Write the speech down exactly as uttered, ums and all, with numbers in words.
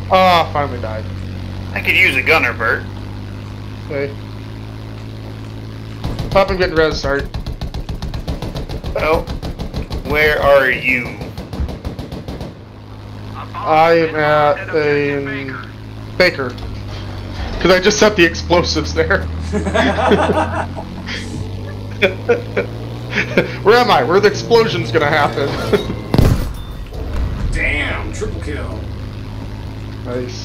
Ah, oh, finally died. I could use a gunner, Bert. Okay. Pop and get res, start. Well, where are you? I am at a Baker. Because I just set the explosives there. Where am I? Where the explosion's gonna happen? Damn, triple kill. Nice.